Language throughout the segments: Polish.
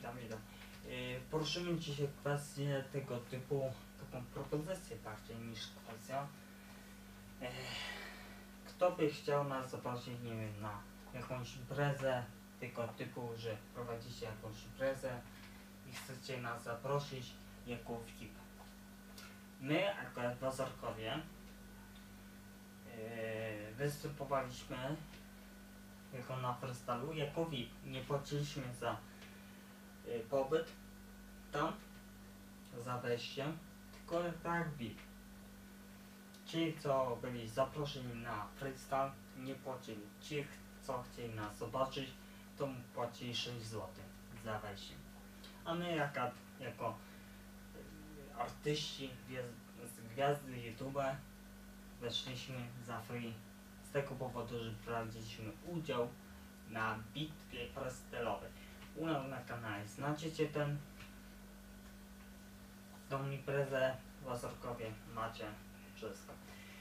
Witam. Poruszymy dzisiaj kwestię tego typu, taką propozycję bardziej niż kwestię. Kto by chciał nas zaprosić, nie wiem, na jakąś imprezę tego typu, że prowadzicie jakąś imprezę i chcecie nas zaprosić jako VIP. My, akurat w Ozorkowie, występowaliśmy jako na freestylu, jako VIP. Nie płaciliśmy za pobyt tam, za wejściem, tylko tak VIP. Ci, co byli zaproszeni na freestyle, nie płacili. Ci, co chcieli nas zobaczyć, to płacili 6 zł za wejście. A my jako artyści, gwiazdy YouTube weszliśmy za free z tego powodu, że braliśmy udział na bitwie freestyle'owej. U nas na kanale znajdziecie tą imprezę w Ozorkowie, macie wszystko.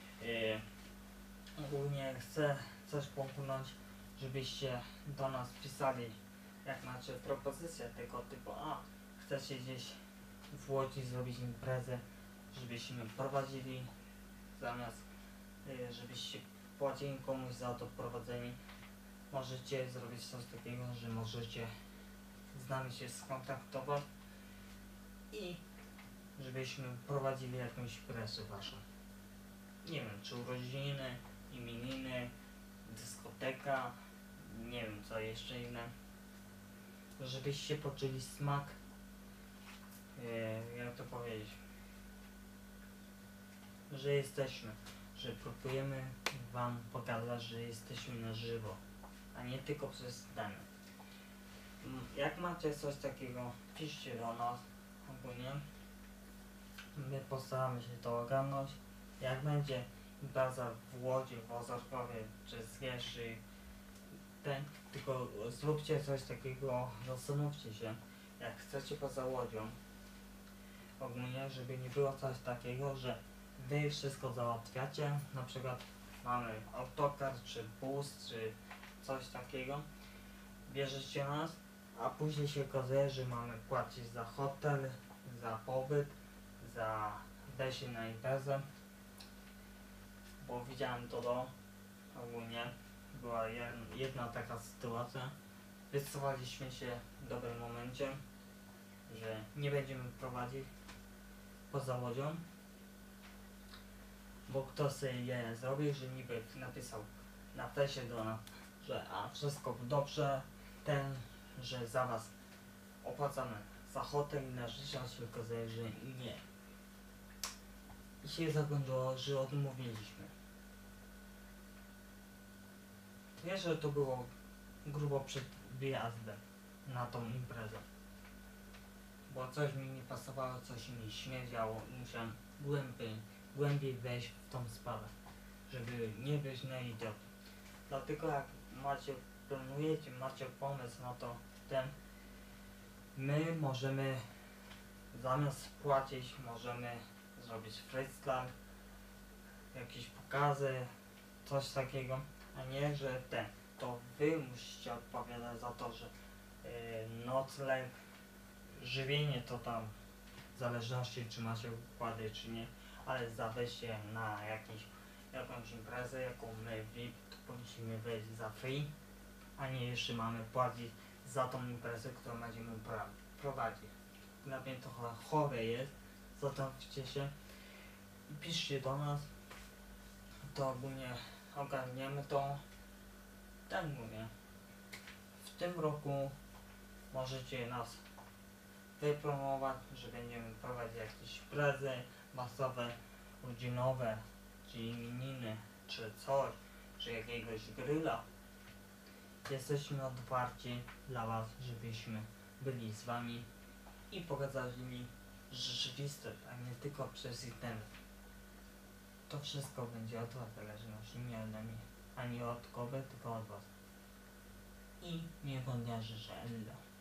Ogólnie chcę coś popchnąć, żebyście do nas pisali, jak macie propozycję tego typu, chcecie gdzieś w Łodzi zrobić imprezę, żebyśmy prowadzili, zamiast żebyście płacili komuś za to prowadzenie. Możecie zrobić coś takiego, że możecie z nami się skontaktować i żebyśmy prowadzili jakąś imprezę waszą. Nie wiem, czy urodziny, imieniny, dyskoteka, nie wiem co jeszcze inne. Żebyście poczuli smak, jak to powiedzieć, że jesteśmy, że próbujemy wam pokazać, że jesteśmy na żywo, a nie tylko przez dane. Jak macie coś takiego, piszcie do nas ogólnie. My postaramy się to ogarnąć. Jak będzie impreza w Łodzi, w Ozorkowie czy Zgierzy, tylko zróbcie coś takiego, zastanówcie się, jak chcecie poza Łodzią. Ogólnie, żeby nie było coś takiego, że wy wszystko załatwiacie, na przykład mamy autokar, czy bus, czy coś takiego, bierzecie nas, a później się okazuje, że mamy płacić za hotel, za pobyt, za wejście na imprezę, bo widziałem to ogólnie, była jedna taka sytuacja, wycofaliśmy się w dobrym momencie, że nie będziemy prowadzić poza Łodzią, bo kto sobie je zrobił, że niby napisał na fejsie do nas, że wszystko dobrze, że za was opłacamy za hotel i na życie, się okazuje, że nie. I się zakończyło, że odmówiliśmy. Wiesz, że to było grubo przed wyjazdem na tą imprezę. Bo coś mi nie pasowało, coś mi śmierdziało i musiałem głębiej wejść w tą sprawę, żeby nie być na idiotę. Dlatego jak planujecie, macie pomysł na to, my możemy zamiast płacić, możemy zrobić freestyle, jakieś pokazy, coś takiego, a nie, że to wy musicie odpowiadać za to, że nocleg, żywienie to tam w zależności czy macie układy czy nie, ale za wejście na jakąś imprezę, jaką my VIP, to powinniśmy wejść za free, a nie jeszcze mamy płacić za tą imprezę, którą będziemy prowadzić. Dla mnie to chore jest, zastanówcie się i piszcie do nas, to ogólnie ogarniemy to. Tak mówię, w tym roku możecie nas wypromować, że będziemy prowadzić jakieś imprezy masowe, rodzinowe, czy imieniny, czy coś, czy jakiegoś grilla. Jesteśmy otwarci dla was, żebyśmy byli z wami i pokazali rzeczywistość, a nie tylko przez internet. To wszystko będzie od was zależności, nie ode mnie, ani od kogo, tylko od was. I miłego dnia życzę.